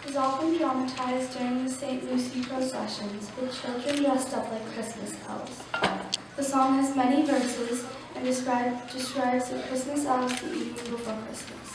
is often dramatized during the St. Lucy processions, with children dressed up like Christmas elves. The song has many verses and describes the Christmas elves the evening before Christmas.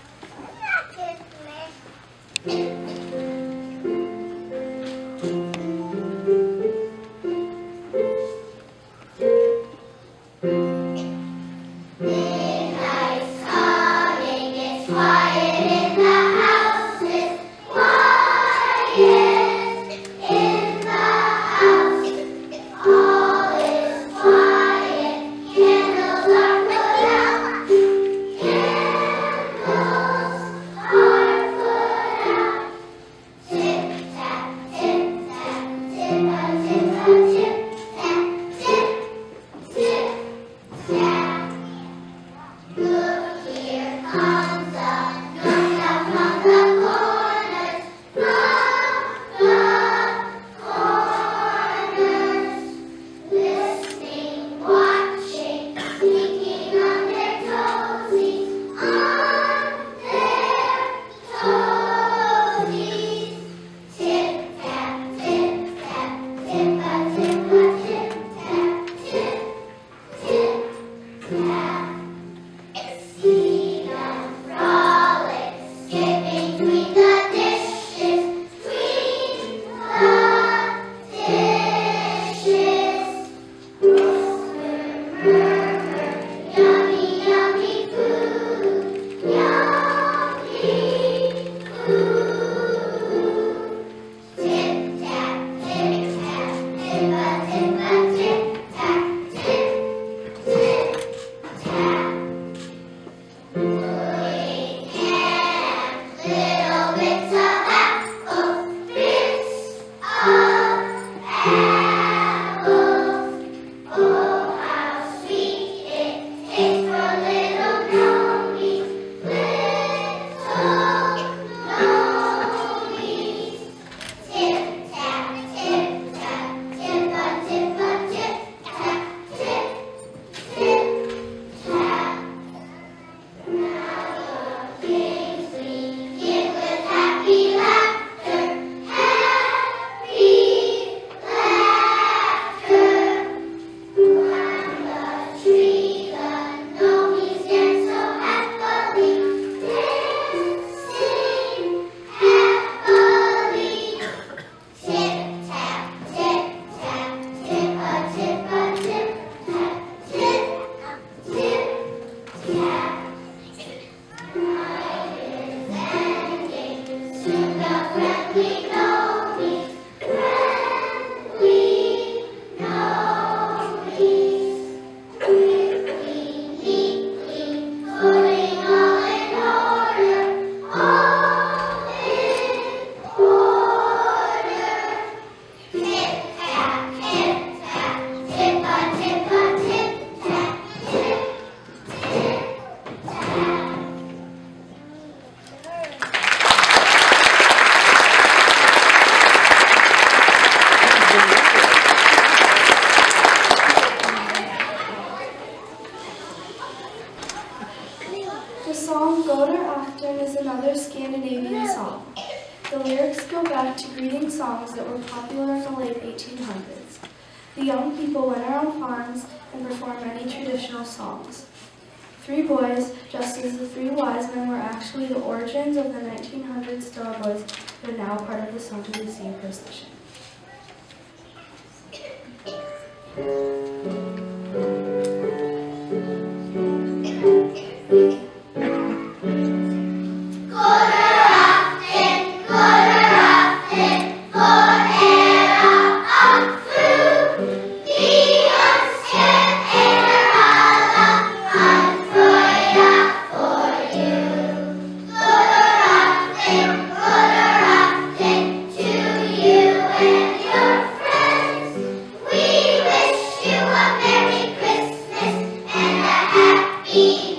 The song Go to Afton is another Scandinavian song. The lyrics go back to greeting songs that were popular in the late 1800s. The young people went around farms and performed many traditional songs. Three boys, dressed as the three wise men, were actually the origins of the 1900s Star Boys that are now part of the St. Lucia procession. Merry Christmas and a Happy